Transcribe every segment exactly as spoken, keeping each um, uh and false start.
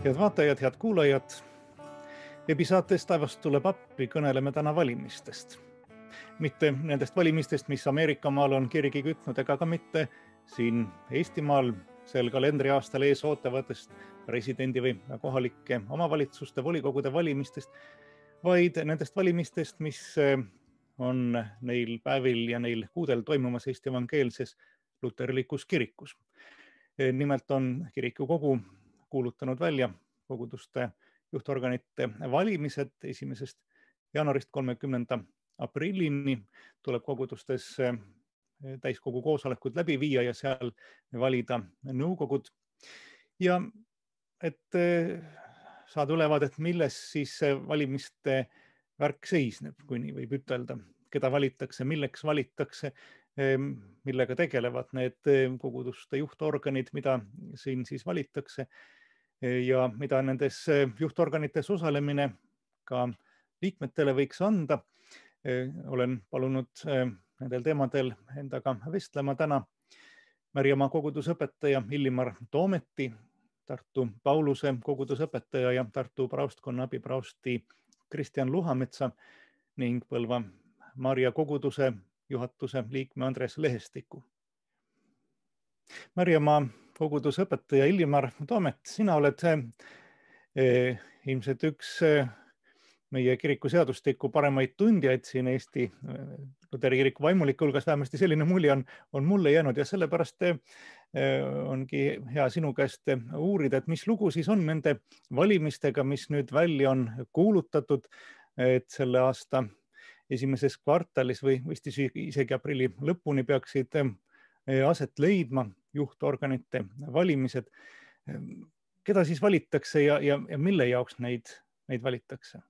Head vaatajad, head kuulajad. Episaates Taevast tuleb appi kõneleme täna valimistest. Mitte nendest valimistest, mis Ameerikamaal on kirgi kütnud, ega ka mitte siin Eestimaal sel kalendriaastal ees ootavatest presidendi või kohalike omavalitsuste volikogude valimistest, vaid nendest valimistest, mis on neil päevil ja neil kuudel toimumas Eesti evangeelses luterlikus kirikus. Nimelt on kirikukogu kuulutanud välja koguduste juhtorganite valimised esimesest jaanuarist kolmekümnenda aprillini tuleb kogudustes täiskogu koosolekud läbi viia ja seal valida nõukogud. Ja et saada ülevaadet, milles siis valimiste värk seisneb, kui nii võib ütelda, keda valitakse, milleks valitakse, millega tegelevad need koguduste juhtorganid, mida siin siis valitakse ja mida nendes juhtorganites osalemine ka liikmetele võiks anda. Olen palunud nendel teemadel endaga vestlema täna Märjamaa kogudusõpetaja Illimar Toometi, Tartu Pauluse kogudusõpetaja ja Tartu praostkonna abipraosti Kristjan Luhametsa ning Põlva Maarja koguduse juhatuse liikme Andres Lehestiku. Märjamaa kogudusõpetaja Illimar Toomet, sina oled eh, ilmselt üks eh, meie kiriku seadustiku paremaid tundjaid siin Eesti Luteri kiriku vaimuliku hulgas, vähemasti selline mulje on, on mulle jäänud ja sellepärast eh, ongi hea sinu käest uurida, et mis lugu siis on nende valimistega, mis nüüd välja on kuulutatud, et selle aasta esimeses kvartalis või vist isegi aprilli lõpuni peaksid aset leidma juhtorganite valimised. Keda siis valitakse ja, ja, ja mille jaoks neid, neid valitakse?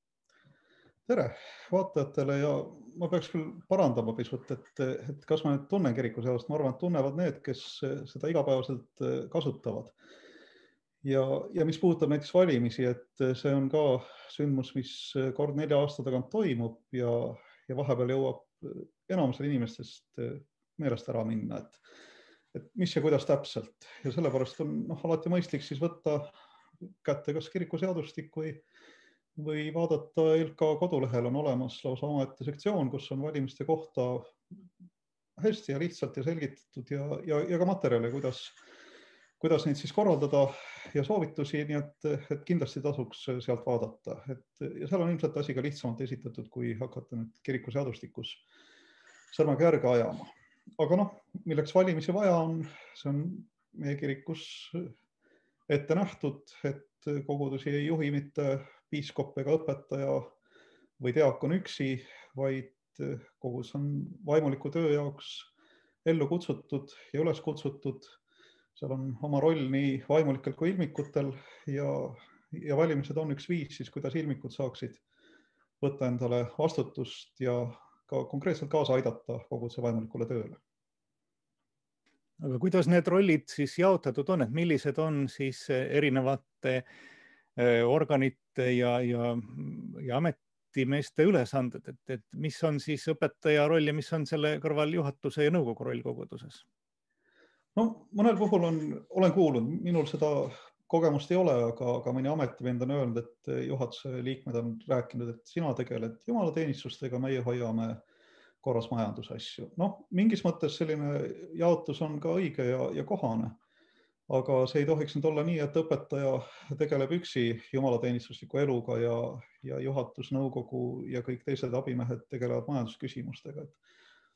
Tere vaatajatele ja ma peaks küll parandama pisut, et, et kas ma nüüd tunnen kirikuseadust, ma arvan, et tunnevad need, kes seda igapäevaselt kasutavad. Ja, ja mis puudutab näiteks valimisi, et see on ka sündmus, mis kord nelja aasta tagant toimub ja, ja vahepeal jõuab enamusel inimestest meelest ära minna, et, et mis ja kuidas täpselt. Ja sellepärast on noh, alati mõistlik siis võtta kätte kas kirikuseadustik või, või vaadata L K kodulehel on olemas lausa omaette sektsioon, kus on valimiste kohta hästi ja lihtsalt ja selgitatud ja, ja, ja ka materjale, kuidas kuidas neid siis korraldada ja soovitusi, nii et, et kindlasti tasuks sealt vaadata. Et, ja seal on ilmselt asi ka lihtsamalt esitatud, kui hakata nüüd kirikuseadustikus sõrmega järge ajama. Aga noh, milleks valimisi vaja on, see on meie kirikus ette nähtud, et kogudusi ei juhi mitte piiskop ega õpetaja või diakon üksi, vaid kogudus on vaimuliku töö jaoks ellu kutsutud ja üles kutsutud. Seal on oma roll nii vaimulikel kui ilmikutel ja, ja valimised on üks viis, siis kuidas ilmikud saaksid võtta endale vastutust ja ka konkreetselt kaasa aidata koguduse vaimulikule tööle. Aga kuidas need rollid siis jaotatud on, et millised on siis erinevate organite ja, ja, ja ametimeeste ülesanded, et, et mis on siis õpetaja roll ja mis on selle kõrval juhatuse ja nõukogu roll koguduses? No, mõnel puhul on, olen kuulnud, minul seda kogemust ei ole, aga, aga mõni ametivend on öelnud, et juhatuse liikmed on rääkinud, et sina tegeled jumalateenistustega, meie hoiame korras majandusasju. Noh, mingis mõttes selline jaotus on ka õige ja, ja kohane, aga see ei tohiks nüüd olla nii, et õpetaja tegeleb üksi jumalateenistusliku eluga ja, ja juhatus, nõukogu ja kõik teised abimehed tegelevad majandusküsimustega. Et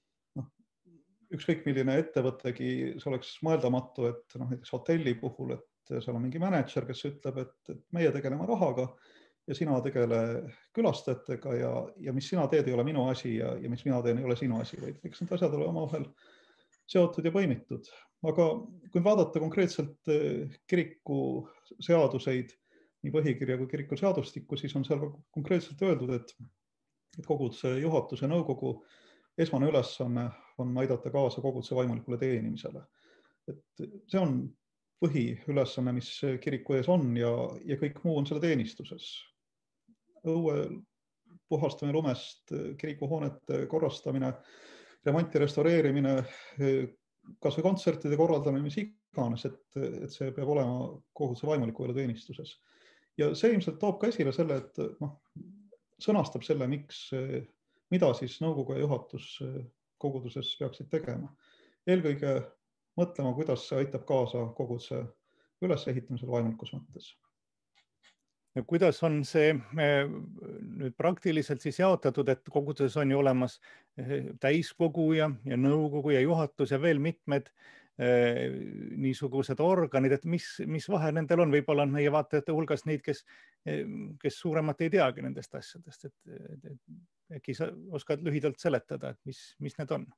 ükskõik milline ettevõttegi, see oleks mõeldamatu, et noh, näiteks hotelli puhul, et seal on mingi mänedžer, kes ütleb, et, et meie tegeleme rahaga ja sina tegele külastajatega ja, ja mis sina teed ei ole minu asi ja, ja mis mina teen ei ole sinu asi, vaid eks need asjad ole omavahel seotud ja põimitud. Aga kui vaadata konkreetselt kiriku seaduseid, nii põhikirja kui kiriku seadustikku, siis on seal konkreetselt öeldud, et, et koguduse juhatuse nõukogu esmane ülesanne on aidata kaasa koguduse vaimulikule teenimisele. Et see on põhiülesanne, mis kiriku ees on ja, ja kõik muu on selle teenistuses. Õue puhastamine lumest, kirikuhoonete korrastamine, remonti restaureerimine, kas või kontsertide korraldamine, mis iganes, et, et see peab olema koguduse vaimuliku elu teenistuses. Ja see ilmselt toob ka esile selle, et noh, sõnastab selle, miks, mida siis nõukogu ja juhatus koguduses peaksid tegema. Eelkõige mõtlema, kuidas see aitab kaasa koguduse ülesehitamisel vaimulikus mõttes. Ja kuidas on see nüüd praktiliselt siis jaotatud, et koguduses on ju olemas täiskogu ja, ja nõukogu ja juhatus ja veel mitmed eh, niisugused organid, et mis, mis vahe nendel on? Võib-olla on meie vaatajate hulgas neid, kes, kes suuremat ei teagi nendest asjadest, et, et, et äkki sa oskad lühidalt seletada, et mis, mis need on?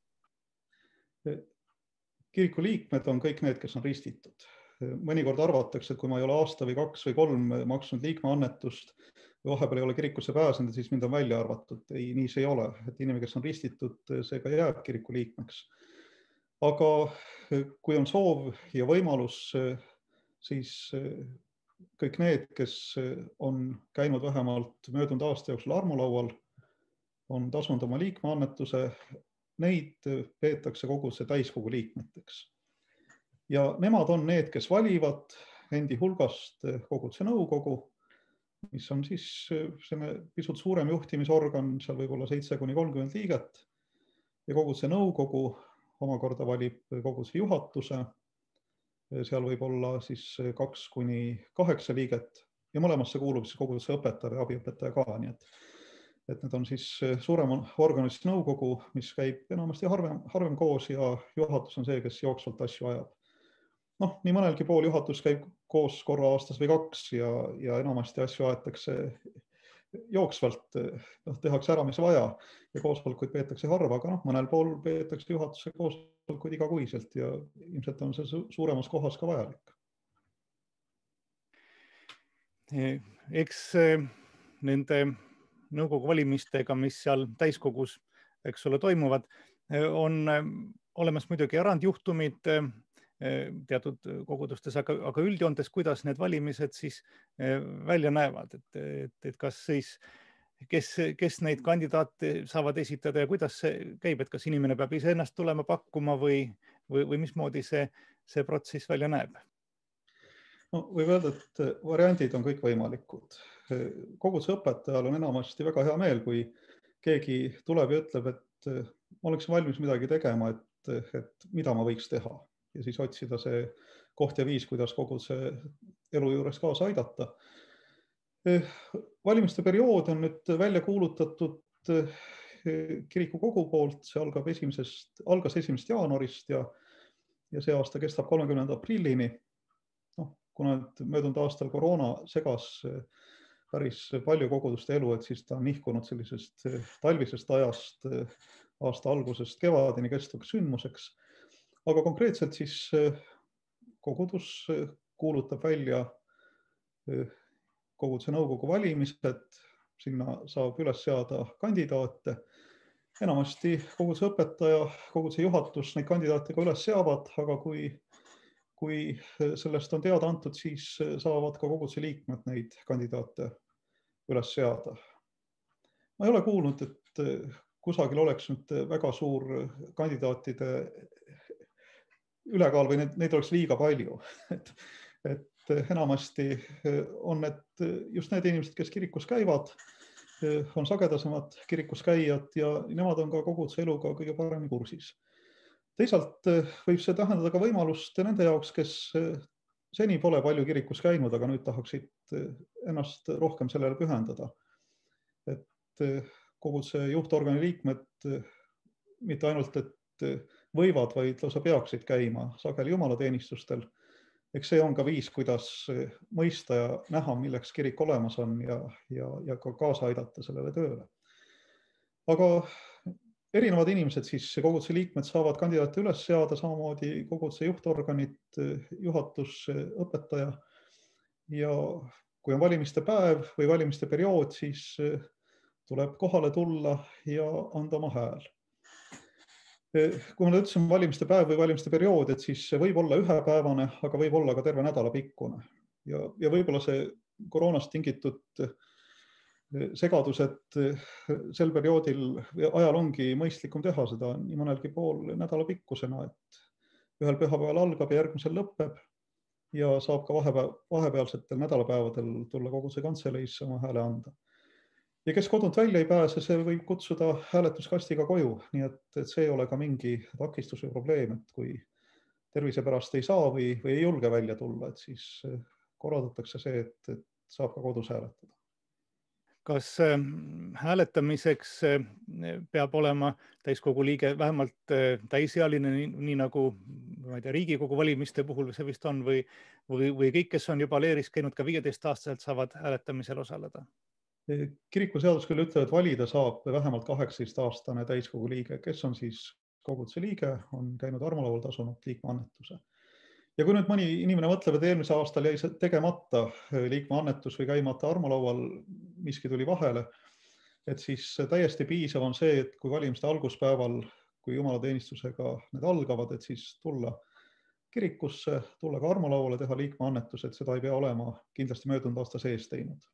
Kiriku liikmed on kõik need, kes on ristitud. Mõnikord arvatakse, et kui ma ei ole aasta või kaks või kolm maksnud liikmeannetust või vahepeal ei ole kirikusse pääsenud, siis mind on välja arvatud. Ei, nii see ei ole. Et inimene, kes on ristitud, see ka jääb kiriku liikmeks. Aga kui on soov ja võimalus, siis kõik need, kes on käinud vähemalt möödunud aasta jooksul armulaual, on tasunud oma liikmeannetuse, neid peetakse koguduse täiskogu liikmeteks. Ja nemad on need, kes valivad endi hulgast koguduse nõukogu, mis on siis pisut suurem juhtimisorgan, seal võib olla seitse kuni kolmkümmend liiget. Ja koguduse nõukogu omakorda valib koguduse juhatuse, seal võib olla siis kaks kuni kaheksa liiget ja mõlemasse kuulub siis koguduse õpetaja ja abiõpetaja ka. Nii et, et need on siis suurem organist nõukogu, mis käib enamasti harvem, harvem koos ja juhatus on see, kes jooksvalt asju ajab. Noh, nii mõnelgi pool juhatus käib koos korra aastas või kaks ja, ja enamasti asju aetakse jooksvalt, noh, tehakse ära, mis vaja ja koosolekuid peetakse harva, aga noh, mõnel pool peetakse juhatuse koosolekuid igakuiselt ja ilmselt on see suuremas kohas ka vajalik. Eks nende nõukogu valimistega, mis seal täiskogus, eks ole, toimuvad, on olemas muidugi erandjuhtumid teatud kogudustes, aga, aga üldjoontes, kuidas need valimised siis välja näevad, et, et, et kas siis, kes, kes neid kandidaate saavad esitada ja kuidas see käib, et kas inimene peab ise ennast tulema pakkuma või, või, või mismoodi see, see protsess välja näeb? No, võib öelda, et variandid on kõik võimalikud. Koguduse õpetajal on enamasti väga hea meel, kui keegi tuleb ja ütleb, et ma oleks valmis midagi tegema, et, et mida ma võiks teha. Ja siis otsida see koht ja viis, kuidas koguduse elu juures kaasa aidata. Valimiste periood on nüüd välja kuulutatud kiriku kogu poolt, see algab esimesest, algas esimesest jaanuarist ja, ja see aasta kestab kolmekümnenda aprillini. No, kuna möödunud aastal koroona segas päris palju koguduste elu, et siis ta on nihkunud sellisest talvisest ajast aasta algusest kevadini kestvaks sündmuseks. Aga konkreetselt siis kogudus kuulutab välja koguduse nõukogu valimised, sinna saab üles seada kandidaate. Enamasti koguduse õpetaja, koguduse juhatus neid kandidaate ka üles seavad, aga kui, kui sellest on teada antud, siis saavad ka koguduse liikmed neid kandidaate üles seada. Ma ei ole kuulnud, et kusagil oleks nüüd väga suur kandidaatide ülekaal või neid, neid oleks liiga palju. Et, et enamasti on need just need inimesed, kes kirikus käivad, on sagedasemad kirikus käijad ja nemad on ka koguduse eluga kõige paremini kursis. Teisalt võib see tähendada ka võimalust nende jaoks, kes seni pole palju kirikus käinud, aga nüüd tahaksid ennast rohkem sellele pühendada. Et koguduse juhtorgani liikmed mitte ainult, et võivad, vaid lausa peaksid käima sageli jumalateenistustel. Eks see on ka viis, kuidas mõista ja näha, milleks kirik olemas on ja, ja, ja ka kaasa aidata sellele tööle. Aga erinevad inimesed, siis koguduse liikmed saavad kandidaate üles seada, samamoodi koguduse juhtorganid, juhatus, õpetaja. Ja kui on valimiste päev või valimiste periood, siis tuleb kohale tulla ja anda oma hääl. Kui ma ütlesin valimiste päev või valimiste periood, et siis see võib olla ühepäevane, aga võib olla ka terve nädala pikkune. Ja, ja võib-olla see koroonast tingitud segadus, et sel perioodil ajal ongi mõistlikum teha seda nii mõnelgi pool nädala pikkusena, et, ühel pühapäeval algab ja järgmisel lõpeb ja saab ka vahepäev, vahepealsetel nädalapäevadel tulla koguduse kantseleisse oma hääle anda. Ja kes kodunt välja ei pääse, see võib kutsuda hääletuskastiga koju, nii et, et see ei ole ka mingi takistus või probleem, et kui tervise pärast ei saa või, või ei julge välja tulla, et siis korraldatakse see, et, et saab ka kodus hääletada. Kas hääletamiseks peab olema täiskogu liige vähemalt täisealine, nii, nii nagu ma ei tea, Riigikogu valimiste puhul see vist on, või, või, või kõik, kes on juba leeris käinud ka viieteist-aastaselt, saavad hääletamisel osaleda? Kirikuseadus küll ütleb, et valida saab vähemalt kaheksateist-aastane täiskogu liige, kes on siis koguduse liige, on käinud armulaual, tasunud liikmeannetuse. Ja kui nüüd mõni inimene mõtleb, et eelmisel aastal jäi tegemata liikmeannetus või käimata armulaual, miski tuli vahele, et siis täiesti piisav on see, et kui valimiste alguspäeval, kui jumalateenistusega need algavad, et siis tulla kirikusse, tulla ka armulauale, teha liikmeannetus, et seda ei pea olema kindlasti möödunud aasta sees teinud.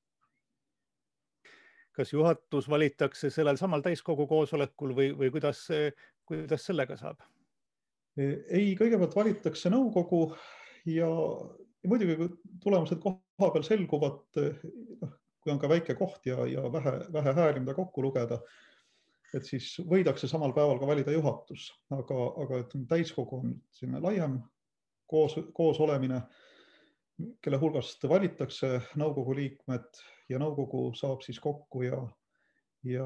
Kas juhatus valitakse sellel samal täiskogu koosolekul või, või kuidas, kuidas sellega saab? Ei, kõigepealt valitakse nõukogu ja, ja muidugi kui tulemused koha peal selguvad, kui on ka väike koht ja, ja vähe, vähe hääli, mida kokku lugeda, et siis võidakse samal päeval ka valida juhatus, aga, aga et täiskogu on selline laiem koos, koos olemine, kelle hulgast valitakse nõukogu liikmed ja nõukogu saab siis kokku ja, ja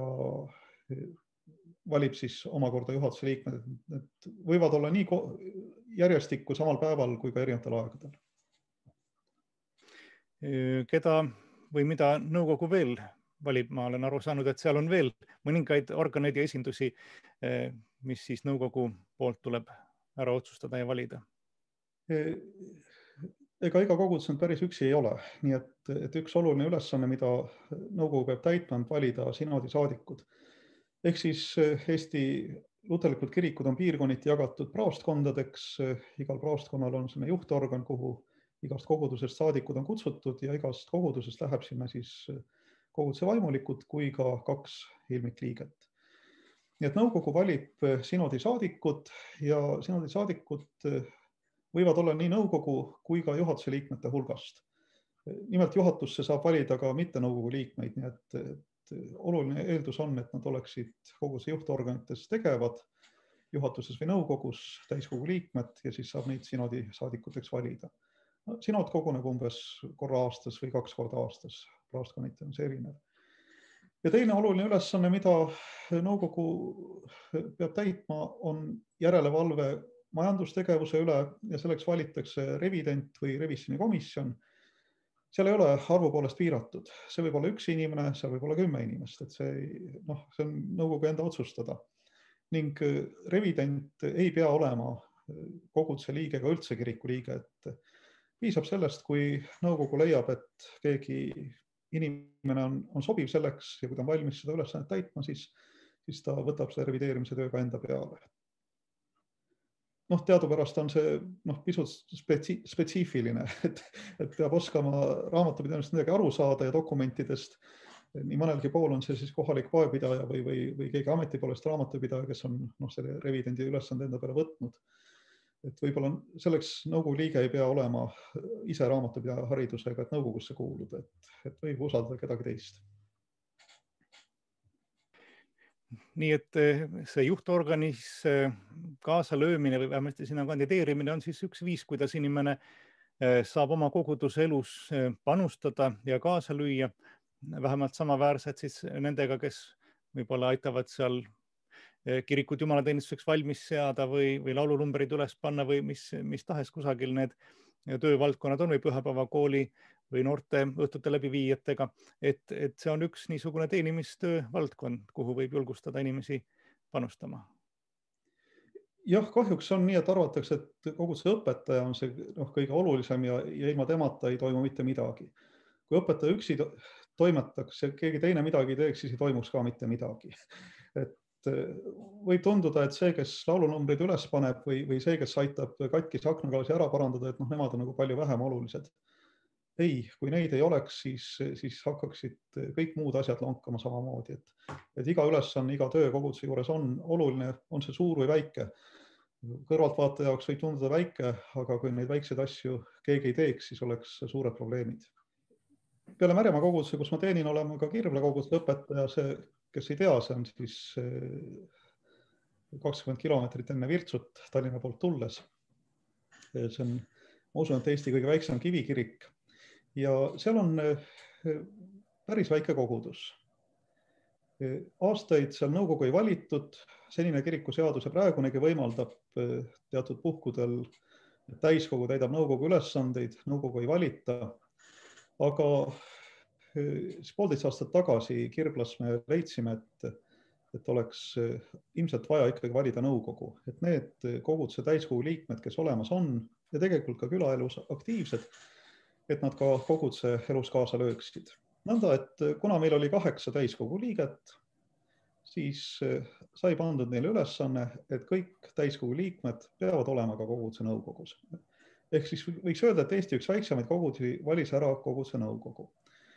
valib siis omakorda juhatuse liikmed, et võivad olla nii järjestikku samal päeval kui ka erinevatel aegadel. Keda või mida nõukogu veel valib? Ma olen aru saanud, et seal on veel mõningaid organeid ja esindusi, mis siis nõukogu poolt tuleb ära otsustada ja valida. Ega iga kogudus päris üksi ei ole, nii et, et üks oluline ülesanne, mida nõukogu peab täitma, on valida sinodi saadikud. Ehk siis Eesti luterlikud kirikud on piirkonniti jagatud praostkondadeks, igal praostkonnal on selline juhtorgan, kuhu igast kogudusest saadikud on kutsutud ja igast kogudusest läheb sinna siis koguduse vaimulikud kui ka kaks ilmikliiget. Nii et nõukogu valib sinodi saadikud ja sinodi saadikud võivad olla nii nõukogu kui ka juhatuse liikmete hulgast. Nimelt juhatusse saab valida ka mitte nõukogu liikmeid, nii et, et oluline eeldus on, et nad oleksid koguduse juhtorganites tegevad, juhatuses või nõukogus täiskogu liikmed ja siis saab neid sinodi saadikuteks valida. Sinod koguneb umbes korra aastas või kaks korda aastas, praostkonniti on see erinev. Ja teine oluline ülesanne, mida nõukogu peab täitma, on järelevalve majandustegevuse üle ja selleks valitakse revident või revisjoni komisjon. Seal ei ole arvu poolest piiratud, see võib olla üks inimene, seal võib olla kümme inimest, et see, noh, see on nõukogu enda otsustada. Ning revident ei pea olema koguduse liige ega üldse kiriku liige, et piisab sellest, kui nõukogu leiab, et keegi inimene on, on sobiv selleks ja kui ta on valmis seda ülesannet täitma, siis, siis ta võtab seda revideerimise tööga enda peale. Noh, teadupärast on see noh, pisut spetsi, spetsiifiline, et, et peab oskama raamatupidamisest midagi aru saada ja dokumentidest. Nii mõnelgi pool on see siis kohalik poepidaja või, või, või keegi ameti poolest raamatupidaja, kes on noh, selle revidendi ülesande enda peale võtnud. Et võib-olla selleks nõukogu liige ei pea olema ise raamatupidaja haridusega, et nõukogusse kuuluda, et, et võib usaldada kedagi teist. Nii et see juhtorganis kaasa löömine või vähemasti sinna kandideerimine on siis üks viis, kuidas inimene saab oma koguduse elus panustada ja kaasa lüüa, vähemalt samaväärselt siis nendega, kes võib-olla aitavad seal kirikut jumalateenistuseks valmis seada või, või laululumbreid üles panna või mis, mis tahes kusagil need töövaldkonnad on või pühapäevakooli või noorte õhtute läbiviijatega, et, et see on üks niisugune teenimistöö valdkond, kuhu võib julgustada inimesi panustama. Jah, kahjuks on nii, et arvatakse, et koguduse õpetaja on see noh, kõige olulisem ja, ja ilma temata ei toimu mitte midagi. Kui õpetaja üksi toimetaks ja keegi teine midagi teeks, siis ei toimuks ka mitte midagi. Et võib tunduda, et see, kes laulunumbrid üles paneb või, või see, kes aitab katkisi aknaklasi ära parandada, et noh, nemad on nagu palju vähem olulised. Ei, kui neid ei oleks, siis, siis hakkaksid kõik muud asjad lonkama samamoodi. Et, et iga ülesanne, iga töö koguduse juures on oluline, on see suur või väike. kõrvaltvaataja jaoks võib tunduda väike, aga kui neid väikseid asju keegi ei teeks, siis oleks suured probleemid. Peale Märjamaa koguduse, kus ma teenin, olema ka Kirvla koguduse õpetaja. See, kes ei tea, see on siis kakskümmend kilomeetrit enne Virtsut Tallinna poolt tulles. See on, ma usun, et Eesti kõige väiksem kivikirik ja seal on päris väike kogudus. Aastaid seal nõukogu ei valitud, senine kirikuseaduse praegunegi võimaldab teatud puhkudel täiskogu täidab nõukogu ülesandeid, nõukogu ei valita, aga poolteist aastat tagasi Kirvlas me leidsime, et, et oleks ilmselt vaja ikkagi valida nõukogu, et need koguduse täiskogu liikmed, kes olemas on ja tegelikult ka külaelus aktiivsed, et nad ka koguduse elus kaasa lööksid. Nõnda, et kuna meil oli kaheksa täiskogu liiget, siis sai pandud neile ülesanne, et kõik täiskogu liikmed peavad olema ka koguduse nõukogus. Ehk siis võiks öelda, et Eesti üks väiksemaid kogudusi valis ära koguduse nõukogu.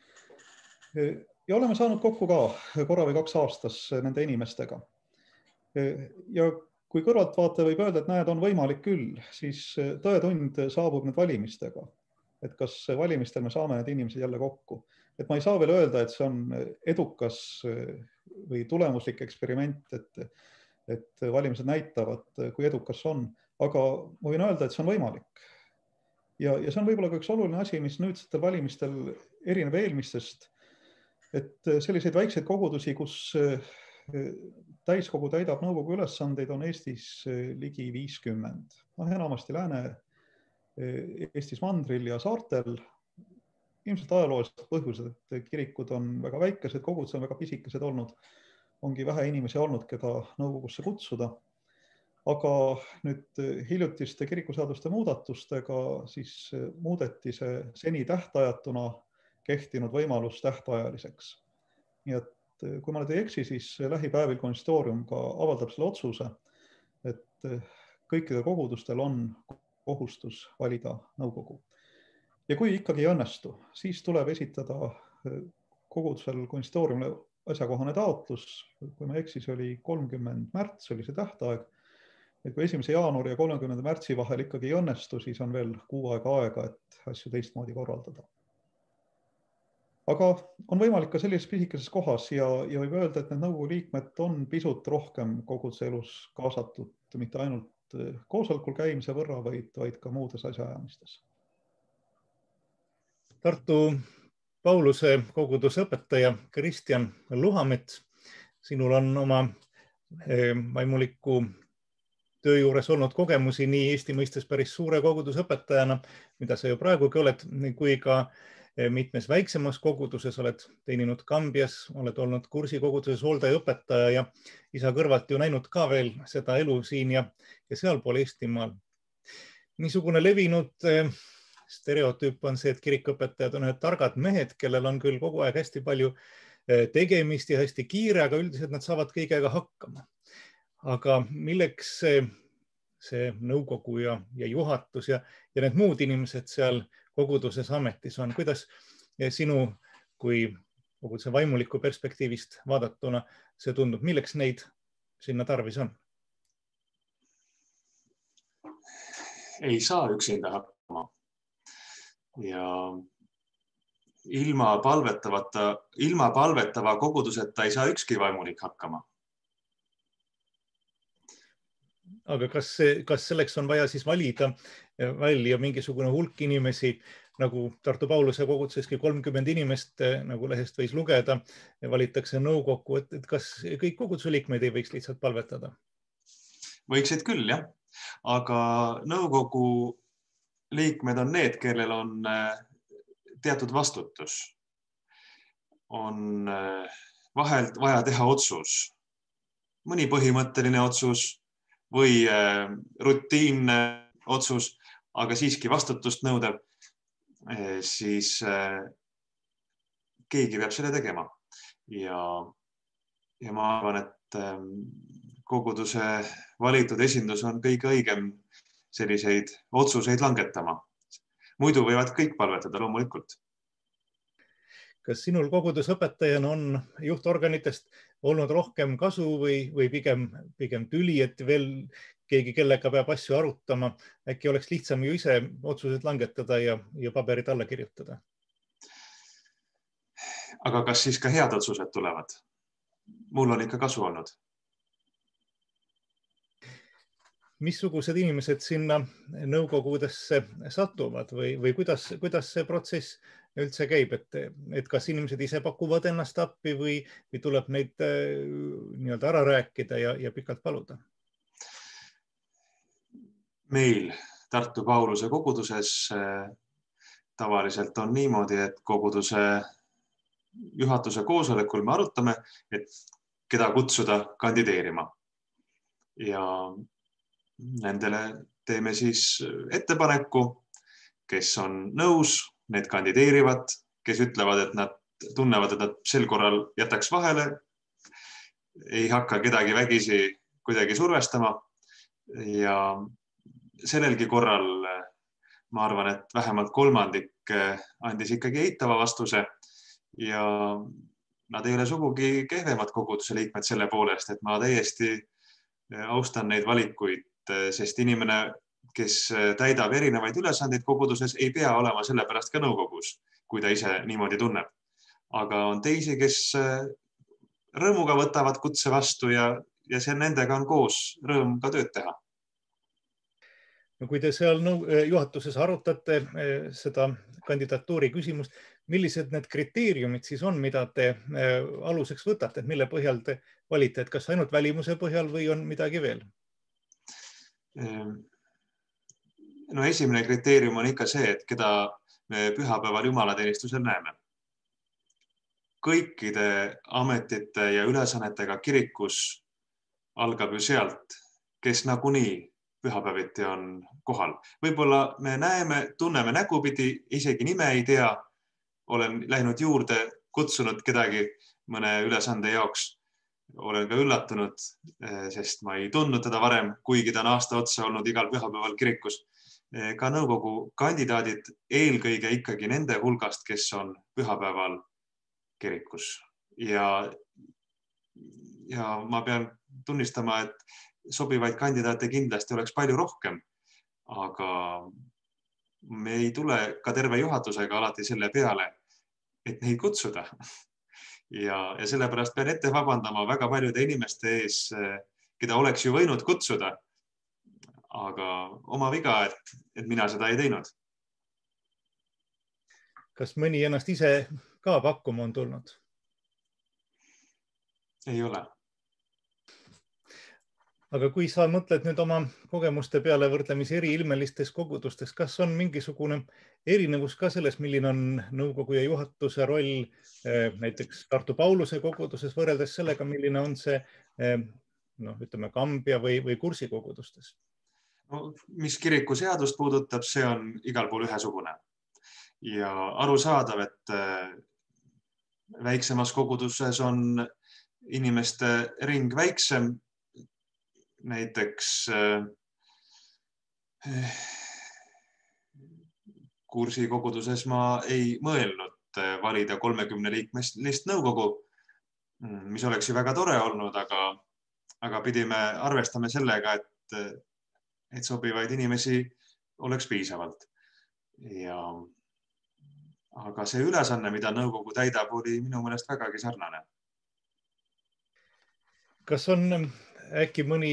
Ja oleme saanud kokku ka korra või kaks aastas nende inimestega. Ja kui kõrvaltvaataja võib öelda, et näed, on võimalik küll, siis tõetund saabub nüüd valimistega. Et kas valimistel me saame need inimesed jälle kokku. Et ma ei saa veel öelda, et see on edukas või tulemuslik eksperiment, et, et valimised näitavad, kui edukas on, aga ma võin öelda, et see on võimalik. Ja, ja see on võib-olla ka üks oluline asi, mis nüüdsetel valimistel erineb eelmistest, et selliseid väikseid kogudusi, kus täiskogu täidab nõukogu ülesandeid, on Eestis ligi viiskümmend. No, enamasti Lääne Eestis mandril ja saartel. Ilmselt ajaloolised põhjused, et kirikud on väga väikesed, kogudused on väga pisikesed olnud, ongi vähe inimesi olnud, keda nõukogusse kutsuda. Aga nüüd hiljutiste kirikuseaduste muudatustega siis muudeti see seni tähtajatuna kehtinud võimalus tähtajaliseks. Nii et kui ma nüüd ei eksi, siis lähipäevil konsistoorium ka avaldab selle otsuse, et kõikidel kogudustel on kohustus valida nõukogu. Ja kui ikkagi ei õnnestu, siis tuleb esitada kogudusel konsistooriumile asjakohane taotlus. Kui ma eksis, oli kolmkümmend märts, oli see tähtaeg. Et kui esimese jaanuari ja kolmekümnenda märtsi vahel ikkagi ei õnnestu, siis on veel kuu aega aega, et asju teistmoodi korraldada. Aga on võimalik ka sellises pisikeses kohas ja, ja võib öelda, et need nõukogu liikmed on pisut rohkem koguduse elus kaasatud, mitte ainult koosolekul käimise võrra, vaid, vaid ka muudes asjaajamistes. Tartu Pauluse koguduse õpetaja Kristjan Luhamets, sinul on oma vaimuliku töö juures olnud kogemusi nii Eesti mõistes päris suure koguduse õpetajana, mida sa ju praegugi oled, kui ka mitmes väiksemas koguduses oled teeninud Kambias, oled olnud kursi koguduses hooldajaõpetaja ja isa kõrvalt ju näinud ka veel seda elu siin ja, ja sealpool Eestimaal. Niisugune levinud stereotüüp on see, et kirikuõpetajad on ühed targad mehed, kellel on küll kogu aeg hästi palju tegemist ja hästi kiire, aga üldiselt nad saavad kõigega hakkama. Aga milleks see, see nõukogu ja, ja juhatus ja, ja need muud inimesed seal koguduses ametis on? Kuidas sinu kui koguduse vaimuliku perspektiivist vaadatuna see tundub? Milleks neid sinna tarvis on? Ei saa üksinda hakkama. Ja ilma palvetavata, ilma palvetava koguduseta ei saa ükski vaimulik hakkama. Aga kas, kas selleks on vaja siis valida välja mingisugune hulk inimesi, nagu Tartu Pauluse koguduseski kolmkümmend inimest, nagu lehest võis lugeda, valitakse nõukogu, et, et kas kõik koguduse liikmed ei võiks lihtsalt palvetada? Võiksid küll, jah. Aga nõukogu liikmed on need, kellel on teatud vastutus. On vahelt vaja teha otsus, mõni põhimõtteline otsus või rutiinne otsus, aga siiski vastutust nõudev, siis keegi peab selle tegema. Ja, ja ma arvan, et koguduse valitud esindus on kõige õigem selliseid otsuseid langetama. Muidu võivad kõik palvetada loomulikult. Kas sinul kogudusõpetajana on juhtorganitest olnud rohkem kasu või, või pigem, pigem tüli, et veel keegi, kellega peab asju arutama, äkki oleks lihtsam ju ise otsused langetada ja, ja paberid alla kirjutada. Aga kas siis ka head otsused tulevad? Mul on ikka kasu olnud. Missugused inimesed sinna nõukogudesse satuvad või, või kuidas, kuidas see protsess üldse käib, et, et kas inimesed ise pakuvad ennast appi või, või tuleb neid nii-öelda ära rääkida ja, ja pikalt paluda? Meil Tartu Pauluse koguduses tavaliselt on niimoodi, et koguduse juhatuse koosolekul me arutame, et keda kutsuda kandideerima. Ja nendele teeme siis ettepaneku, kes on nõus, need kandideerivad, kes ütlevad, et nad tunnevad, et nad sel korral jätaks vahele, ei hakka kedagi vägisi kuidagi survestama. Ja sellelgi korral ma arvan, et vähemalt kolmandik andis ikkagi eitava vastuse ja nad ei ole sugugi kehvemad koguduse liikmed selle poolest, et ma täiesti austan neid valikuid, sest inimene, kes täidab erinevaid ülesandeid koguduses, ei pea olema sellepärast ka nõukogus, kui ta ise niimoodi tunneb. Aga on teisi, kes rõõmuga võtavad kutse vastu ja, ja see nendega on koos rõõm ka tööd teha. No, kui te seal juhatuses arutate seda kandidatuuri küsimust, millised need kriteeriumid siis on, mida te aluseks võtate, et mille põhjal te valite, et kas ainult välimuse põhjal või on midagi veel? No esimene kriteerium on ikka see, et keda me pühapäeval jumalateenistusel näeme. Kõikide ametite ja ülesannetega kirikus algab ju sealt, kes nagunii pühapäeviti on kohal. Võib-olla me näeme, tunneme nägupidi, isegi nime ei tea. Olen läinud juurde, kutsunud kedagi mõne ülesande jaoks. Olen ka üllatunud, sest ma ei tundnud teda varem, kuigi ta on aasta otsa olnud igal pühapäeval kirikus. Ka nõukogu kandidaadid eelkõige ikkagi nende hulgast, kes on pühapäeval kirikus. Ja, ja ma pean tunnistama, et sobivaid kandidaate kindlasti oleks palju rohkem, aga me ei tule ka terve juhatusega alati selle peale, et neid kutsuda. Ja, ja sellepärast pean ette vabandama väga paljude inimeste ees, keda oleks ju võinud kutsuda, aga oma viga, et, et mina seda ei teinud. Kas mõni ennast ise ka pakkuma on tulnud? Ei ole. Aga kui sa mõtled nüüd oma kogemuste peale võrdlemisi eriilmelistes kogudustes, kas on mingisugune erinevus ka selles, milline on nõukogu ja juhatuse roll näiteks Tartu Pauluse koguduses võrreldes sellega, milline on see noh, ütleme, Kambja või, või Kursi kogudustes? No, mis kiriku seadust puudutab, see on igal pool ühesugune. Ja arusaadav, et väiksemas koguduses on inimeste ring väiksem. Näiteks Kursi koguduses ma ei mõelnud valida kolmekümne liikmelist nõukogu, mis oleks ju väga tore olnud, aga, aga pidime arvestama sellega, et, et sobivaid inimesi oleks piisavalt. Ja, aga see ülesanne, mida nõukogu täidab, oli minu meelest vägagi sarnane. Kas on äkki mõni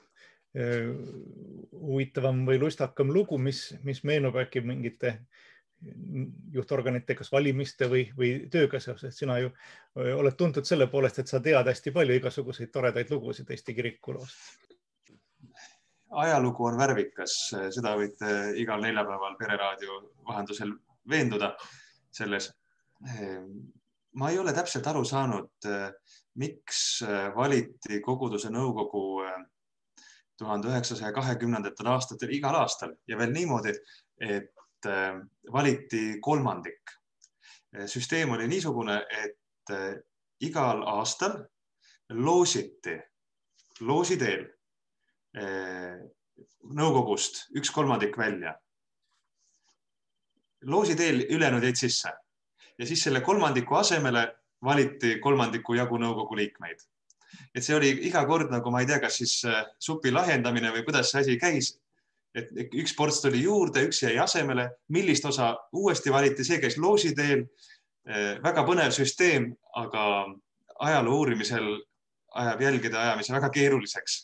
huvitavam või lustakam lugu, mis, mis meenub äkki mingite juhtorganite, kas valimiste või, või tööga seoses? Sina ju oled tuntud selle poolest, et sa tead hästi palju igasuguseid toredaid lugusid Eesti kirikuloost. Ajalugu on värvikas, seda võite igal neljapäeval Pereraadio vahendusel veenduda selles. Ma ei ole täpselt aru saanud, miks valiti koguduse nõukogu tuhande üheksasaja kahekümnendatel aastatel igal aastal ja veel niimoodi, et valiti kolmandik. Süsteem oli niisugune, et igal aastal loositi loositeel nõukogust üks kolmandik välja. Loositeel ülejäänud jäid sisse ja siis selle kolmandiku asemele valiti kolmandiku jagu nõukogu liikmeid. et see oli iga kord nagu ma ei tea, kas siis supi lahjendamine või kuidas see asi käis. Et üks ports tuli juurde, üks jäi asemele, millist osa uuesti valiti, see käis loosi teel. Väga põnev süsteem, aga ajaloo uurimisel ajab jälgede ajamise väga keeruliseks.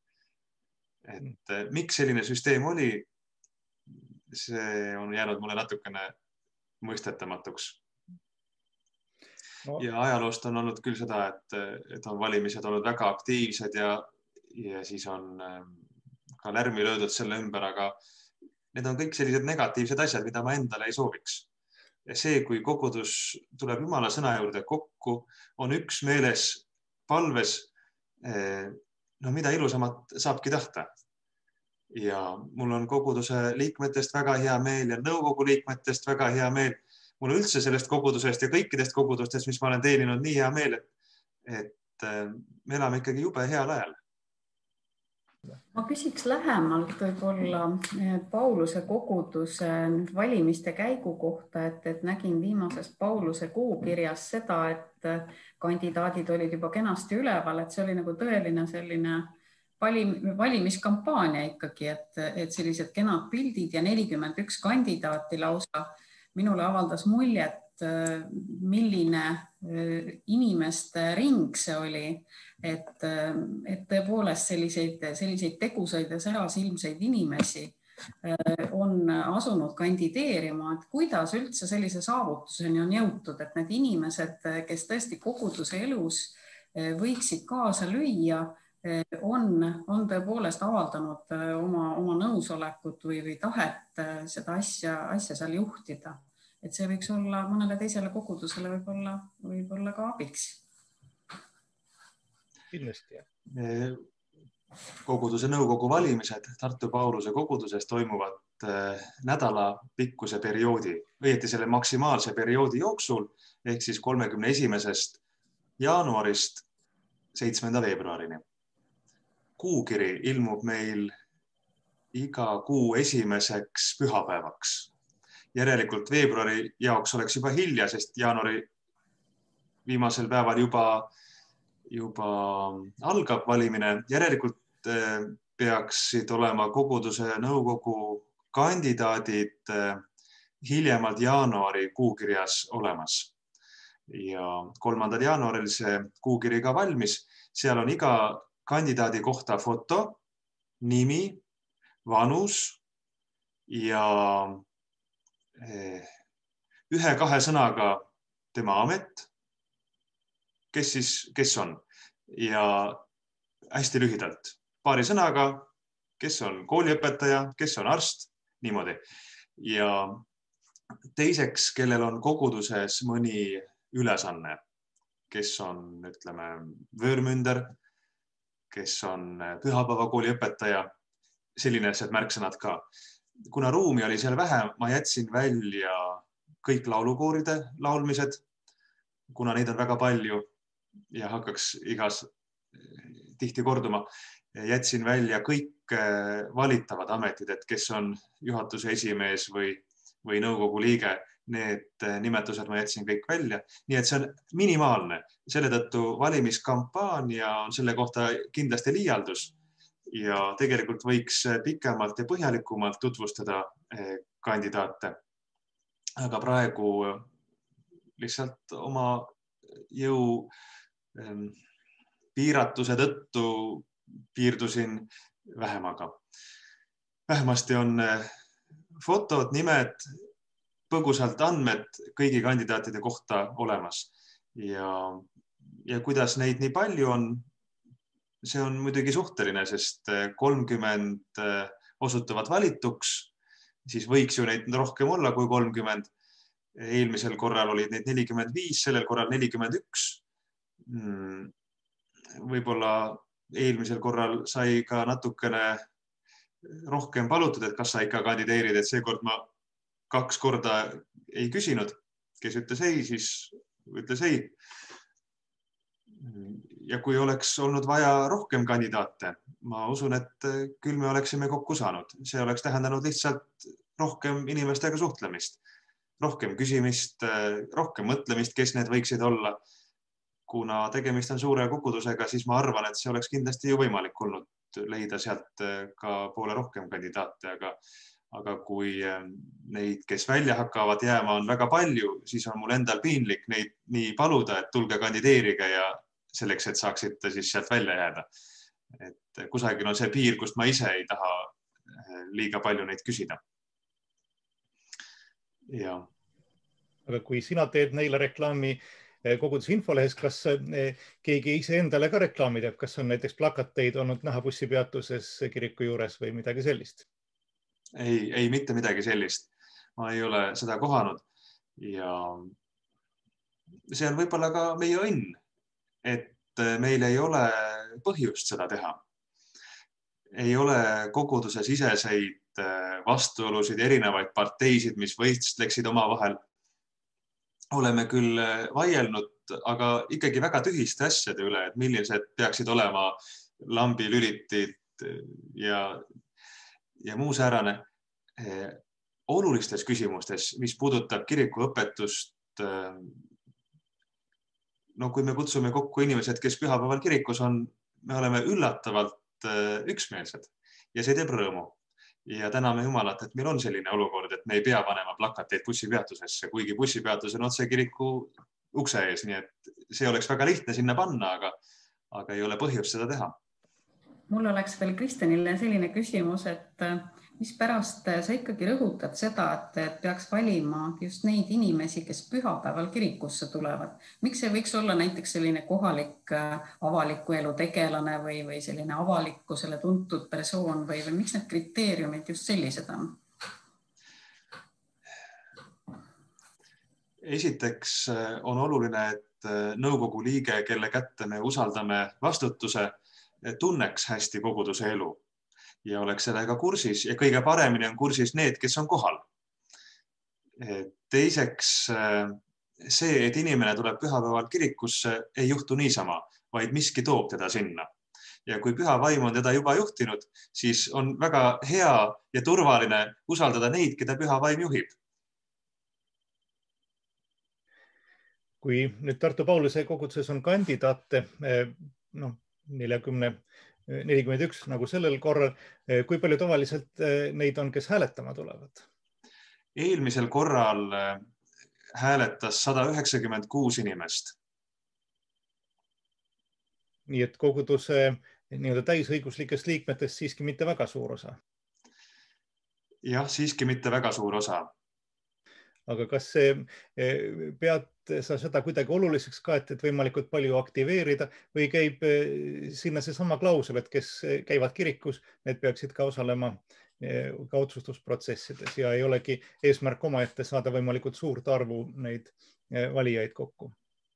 Et miks selline süsteem oli, see on jäänud mulle natukene mõistetamatuks. No. Ja ajaloost on olnud küll seda, et, et on valimised olnud väga aktiivsed ja, ja siis on ka lärmi löödud selle ümber, aga need on kõik sellised negatiivsed asjad, mida ma endale ei sooviks. Ja see, kui kogudus tuleb Jumala sõna juurde kokku, on üks meeles palves, no mida ilusamat saabki tahta. Ja mul on koguduse liikmetest väga hea meel ja nõukogu liikmetest väga hea meel. Mul üldse sellest kogudusest ja kõikidest kogudustest, mis ma olen teeninud nii hea meel, et, et me elame ikkagi jube heal ajal. Ma küsiks lähemalt võib-olla Pauluse koguduse valimiste käigu kohta, et, et nägin viimasest Pauluse kuukirjas seda, et kandidaadid olid juba kenasti üleval, et see oli nagu tõeline selline valim, valimiskampaania ikkagi, et, et sellised kenad pildid ja nelikümmend üks kandidaati lausa. Minule avaldas muljet, milline inimeste ring see oli, et, et tõepoolest selliseid, selliseid tegusaid ja särasilmseid inimesi on asunud kandideerima, et kuidas üldse sellise saavutuseni on jõutud, et need inimesed, kes tõesti koguduse elus võiksid kaasa lüüa, on, on tõepoolest avaldanud oma, oma nõusolekut või, või tahet seda asja, asja seal juhtida. Et see võiks olla mõnele teisele kogudusele võib-olla, võib-olla ka abiks. Kindlasti. Koguduse nõukogu valimised Tartu Pauluse koguduses toimuvad nädala pikkuse perioodi, õieti selle maksimaalse perioodi jooksul, ehk siis kolmekümne esimesest jaanuarist seitsmenda veebruarini. Kuukiri ilmub meil iga kuu esimeseks pühapäevaks. Järelikult veebruari jaoks oleks juba hilja, sest jaanuari viimasel päeval juba, juba algab valimine. Järelikult peaksid olema koguduse nõukogu kandidaadid hiljemalt jaanuari kuukirjas olemas. Ja kolmandal jaanuaril see kuukiri ka valmis. Seal on iga kandidaadi kohta foto, nimi, vanus ja ühe-kahe sõnaga tema amet, kes siis, kes on ja hästi lühidalt paari sõnaga, kes on kooliõpetaja, kes on arst, niimoodi. Ja teiseks, kellel on koguduses mõni ülesanne, kes on, ütleme, vöörmünder, kes on pühapäeva kooliõpetaja, selline märksõnad ka. Kuna ruumi oli seal vähe, ma jätsin välja kõik laulukooride laulmised, kuna neid on väga palju ja hakkaks igas tihti korduma, jätsin välja kõik valitavad ametid, et kes on juhatuse esimees või, või nõukogu liige, need nimetused ma jätsin kõik välja. Nii et see on minimaalne. Selle tõttu valimiskampaania on selle kohta kindlasti liialdus. Ja tegelikult võiks pikemalt ja põhjalikumalt tutvustada kandidaate. Aga praegu lihtsalt oma jõu piiratuse tõttu piirdusin vähemaga. Vähemasti on fotod, nimed, põgusalt andmed kõigi kandidaatide kohta olemas. Ja, ja kuidas neid nii palju on, see on muidugi suhteline, sest kolmkümmend osutuvad valituks, siis võiks ju neid rohkem olla kui kolmkümmend. Eelmisel korral olid neid nelikümmend viis, sellel korral nelikümmend üks. Võib-olla eelmisel korral sai ka natukene rohkem palutud, et kas sa ikka kandideerid, et seekord ma kaks korda ei küsinud. Kes ütles ei, siis ütles ei. Ja kui oleks olnud vaja rohkem kandidaate, ma usun, et küll me oleksime kokku saanud. See oleks tähendanud lihtsalt rohkem inimestega suhtlemist, rohkem küsimist, rohkem mõtlemist, kes need võiksid olla. kuna tegemist on suure kogudusega, siis ma arvan, et see oleks kindlasti ju võimalik olnud leida sealt ka poole rohkem kandidaate, aga, aga kui neid, kes välja hakkavad jääma, on väga palju, siis on mul endal piinlik neid nii paluda, et tulge kandideerige ja selleks, et saaksite siis sealt välja jääda. Et kusagil on see piir, kust ma ise ei taha liiga palju neid küsida. Ja. Aga kui sina teed neile reklaami koguduse infolehes, kas keegi ise endale ka reklaami teeb, kas on näiteks plakateid olnud näha bussipeatuses kiriku juures või midagi sellist? Ei, ei mitte midagi sellist. Ma ei ole seda kohanud ja see on võib-olla ka meie õnn, et meil ei ole põhjust seda teha. Ei ole koguduse siseseid vastuolusid, erinevaid parteisid, mis võistleksid oma vahel. Oleme küll vaielnud, aga ikkagi väga tühiste asjade üle, et millised peaksid olema lambilülitid ja, ja muu säärane. Olulistes küsimustes, mis puudutab kirikuõpetust, no kui me kutsume kokku inimesed, kes pühapäeval kirikus on, me oleme üllatavalt üksmeelsed ja see teeb rõõmu. Ja täname Jumalat, et meil on selline olukord, et me ei pea panema plakateid bussipeatusesse, kuigi bussipeatus on otse kiriku ukse ees, nii et see oleks väga lihtne sinna panna, aga, aga ei ole põhjust seda teha. Mul oleks veel Kristjanile selline küsimus, et mis pärast sa ikkagi rõhutad seda, et peaks valima just neid inimesi, kes pühapäeval kirikusse tulevad. Miks see võiks olla näiteks selline kohalik avaliku elu tegelane või, või selline avalikkusele tuntud persoon või, või miks need kriteeriumid just sellised on? Esiteks on oluline, et nõukogu liige, kelle kätte me usaldame vastutuse, tunneks hästi koguduse elu ja oleks sellega kursis ja kõige paremini on kursis need, kes on kohal. Teiseks see, et inimene tuleb pühapäeval kirikusse, ei juhtu niisama, vaid miski toob teda sinna. Ja kui püha vaim on teda juba juhtinud, siis on väga hea ja turvaline usaldada neid, keda püha vaim juhib. Kui nüüd Tartu Pauluse koguduses on kandidaate, noh, nelikümmend, nelikümmend üks nagu sellel korral, kui palju tavaliselt neid on, kes hääletama tulevad? Eelmisel korral hääletas sada üheksakümmend kuus inimest. Nii et koguduse nii-öelda täisõiguslikest liikmetest siiski mitte väga suur osa? Jah, siiski mitte väga suur osa. Aga kas see, pead sa seda kuidagi oluliseks ka, et võimalikult palju aktiveerida või käib sinna see sama klausel, et kes käivad kirikus, need peaksid ka osalema ka otsustusprotsessides ja ei olegi eesmärk omaette saada võimalikult suurt arvu neid valijaid kokku?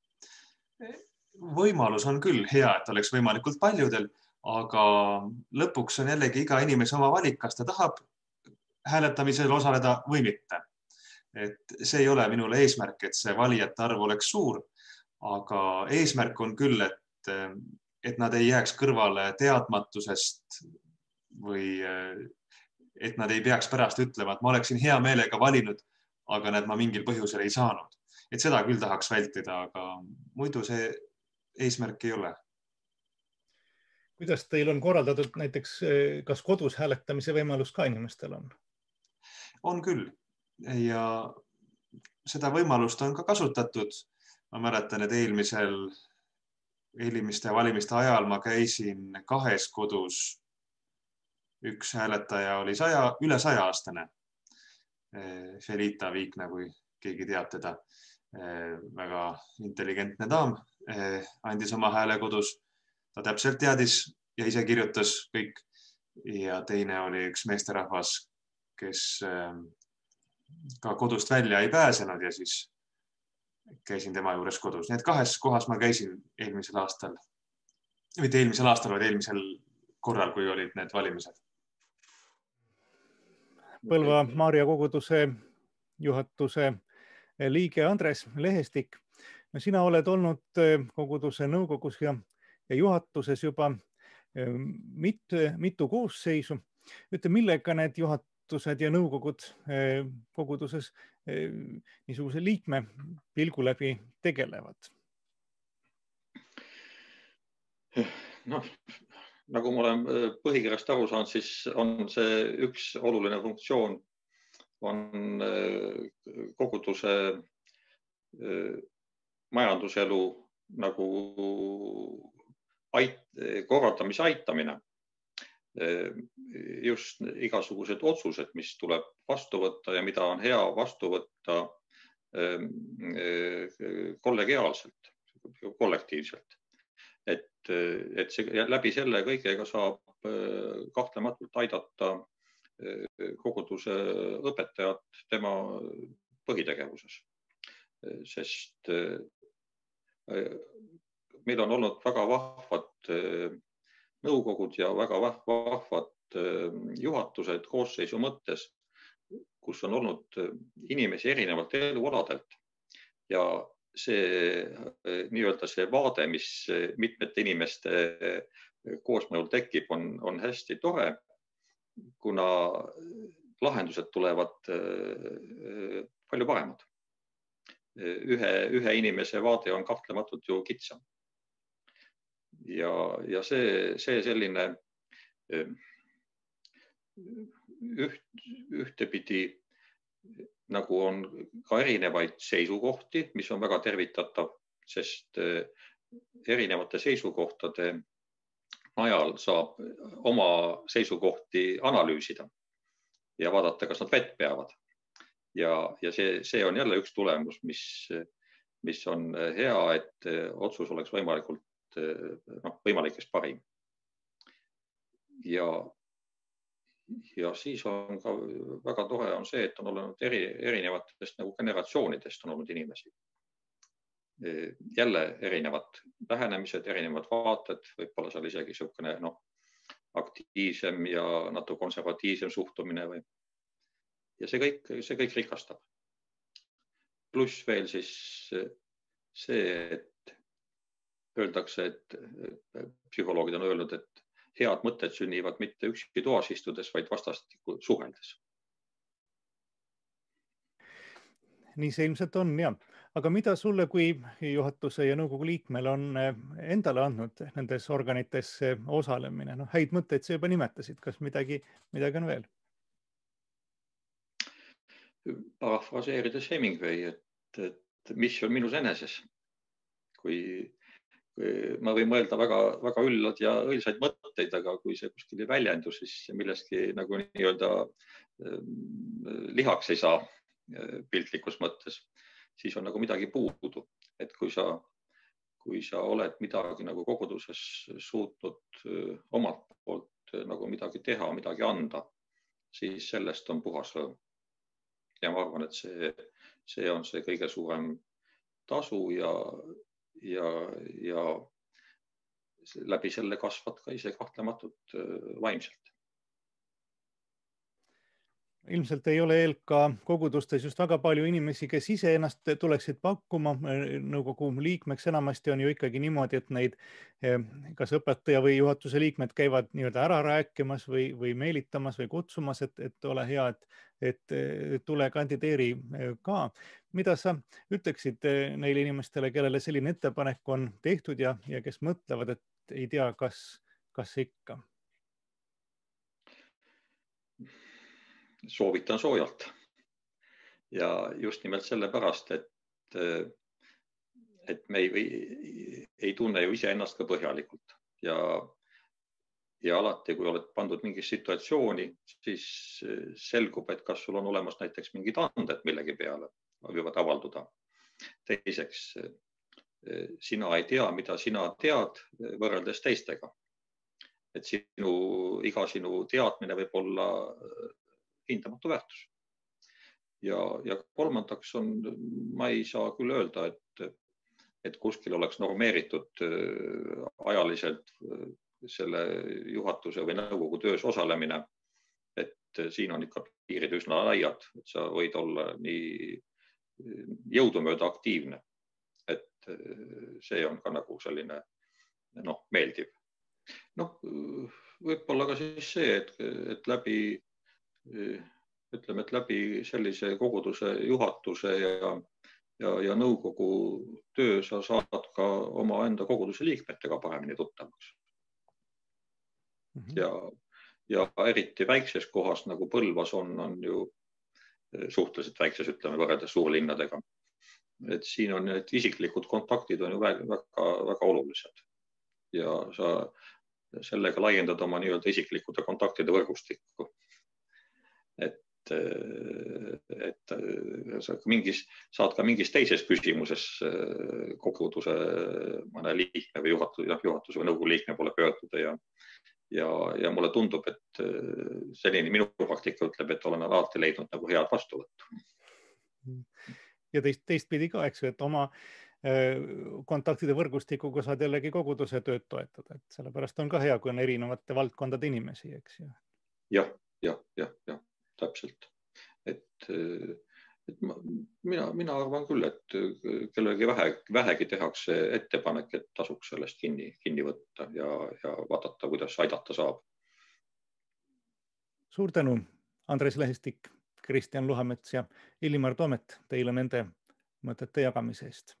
Võimalus on küll hea, et oleks võimalikult paljudel, aga lõpuks on jällegi iga inimese oma valik, kas ta tahab hääletamisel osaleda või mitte. Et see ei ole minule eesmärk, et see valijate arv oleks suur, aga eesmärk on küll, et, et nad ei jääks kõrvale teadmatusest või et nad ei peaks pärast ütlema, et ma oleksin hea meelega valinud, aga need ma mingil põhjusel ei saanud. Et seda küll tahaks vältida, aga muidu see eesmärk ei ole. Kuidas teil on korraldatud näiteks, kas kodus hääletamise võimalus ka inimestel on? On küll. Ja seda võimalust on ka kasutatud. Ma mäletan, et eelmisel, eelmiste valimiste ajal ma käisin kahes kodus. Üks hääletaja oli saja, üle saja aastane. Felita Viikna, kui keegi teab teda. Väga intelligentne daam. Andis oma hääle kodus. Ta täpselt teadis ja ise kirjutas kõik. Ja teine oli üks meesterahvas, kes ka kodust välja ei pääsenud ja siis käisin tema juures kodus. Nii et kahes kohas ma käisin eelmisel aastal. Mitte eelmisel aastal, vaid eelmisel korral, kui olid need valimised. Põlva Maarja koguduse juhatuse liige Andres Lehestik. Sina oled olnud koguduse nõukogus ja juhatuses juba mitu, mitu koosseisu. Ütle, millega need juhat ja nõukogud koguduses niisuguse liikme pilgu läbi tegelevad? noh, nagu ma olen põhikirjast aru saanud, siis on see üks oluline funktsioon on koguduse majanduselu nagu ait, korraldamise aitamine. Just igasugused otsused, mis tuleb vastu võtta ja mida on hea vastu võtta kollegiaalselt, kollektiivselt. Et, et see, läbi selle kõigega saab kahtlematult aidata koguduse õpetajat tema põhitegevuses. Sest meil on olnud väga vahvad nõukogud ja väga vahvad juhatused koosseisu mõttes, kus on olnud inimesi erinevalt elualadelt ja see nii-öelda see vaade, mis mitmete inimeste koosmõjul tekib, on, on hästi tore, kuna lahendused tulevad palju paremad. Ühe, ühe inimese vaade on kahtlematult ju kitsam. Ja, ja see, see selline üht, ühtepidi nagu on ka erinevaid seisukohti, mis on väga tervitatav, sest erinevate seisukohtade najal saab oma seisukohti analüüsida ja vaadata, kas nad vett peavad. Ja, ja see, see on jälle üks tulemus, mis, mis on hea, et otsus oleks võimalikult, noh, võimalikest parim. Ja, ja siis on ka väga tore on see, et on olnud eri, erinevatest nagu generatsioonidest on olnud inimesi. Jälle erinevad lähenemised, erinevad vaated, võib-olla seal isegi niisugune no, aktiivsem ja natuke konservatiivsem suhtumine. Või... Ja see kõik, see kõik rikastab. Pluss veel siis see, et öeldakse, et psühholoogid on öelnud, et head mõtted sünnivad mitte üksi toas istudes, vaid vastastikku suheldes. Nii see ilmselt on, jah. Aga mida sulle kui juhatuse ja nõukogu liikmel on endale andnud nendes organites osalemine? No, häid mõtteid sa juba nimetasid, kas midagi, midagi on veel? Parafraseerides Hemingway, et, et missioon minus eneses. Kui, kui ma võin mõelda väga, väga üllad ja õilsaid mõtteid, aga kui see kuskil ei väljendu, siis millestki nagu nii-öelda lihaks ei saa piltlikus mõttes. Siis on nagu midagi puudu, et kui sa, kui sa oled midagi nagu koguduses suutnud omalt poolt nagu midagi teha, midagi anda, siis sellest on puhas rõõm. Ja ma arvan, et see, see on see kõige suurem tasu ja, ja, ja läbi selle kasvad ka ise kahtlematult vaimselt. Ilmselt ei ole E L K kogudustes just väga palju inimesi, kes ise ennast tuleksid pakkuma. Nõukogu liikmeks enamasti on ju ikkagi niimoodi, et neid kas õpetaja või juhatuse liikmed käivad nii-öelda ära rääkimas või, või meelitamas või kutsumas, et, et ole hea, et, et tule kandideeri ka. Mida sa ütleksid neile inimestele, kellele selline ettepanek on tehtud ja, ja kes mõtlevad, et ei tea, kas, kas ikka? Soovitan soojalt ja just nimelt sellepärast, et, et me ei, ei tunne ju ise ennast ka põhjalikult ja, ja alati, kui oled pandud mingi situatsiooni, siis selgub, et kas sul on olemas näiteks mingid anded millegi peale võivad avalduda. Teiseks, sina ei tea, mida sina tead võrreldes teistega. Et sinu, iga sinu teadmine võib olla hindamatu väärtus. Ja, ja kolmandaks on, ma ei saa küll öelda, et, et kuskil oleks normeeritud ajaliselt selle juhatuse või nõukogu töös osalemine, et siin on ikka piirid üsna laiad, et sa võid olla nii jõudumööda aktiivne, et see on ka nagu selline noh, meeldiv. Noh, võib-olla ka siis see, et, et läbi ütleme, et läbi sellise koguduse juhatuse ja, ja, ja nõukogu töö sa saad ka oma enda koguduse liikmetega paremini tuttavaks. Mm -hmm. ja, ja eriti väikses kohas nagu Põlvas on, on ju suhteliselt väikses, ütleme, võrreldes suurlinnadega. Et siin on need isiklikud kontaktid on ju väga, väga, väga olulised ja sa sellega laiendad oma nii-öelda isiklikkude kontaktide võrgustikku. Et, et sa mingis, saad ka mingis teises küsimuses koguduse mõne liikme või juhatuse, juhatuse või nõukogu liikme poole pöörduda ja, ja, ja mulle tundub, et selline minu praktika ütleb, et olen alati leidnud nagu head vastuvõttu. Ja teist, teistpidi ka, eks ju, et oma kontaktide võrgustikuga saad jällegi koguduse tööd toetada, et sellepärast on ka hea, kui on erinevate valdkondade inimesi, eks ju. Jah, jah, jah, jah, täpselt. Et, et ma, mina, mina arvan küll, et kellegi vähe, vähegi tehakse ettepanek, et tasuks sellest kinni, kinni võtta ja, ja vaadata, kuidas aidata saab. Suur tänu, Andres Lehestik, Kristjan Luhamets ja Illimar Toomet teile nende mõtete jagamise eest.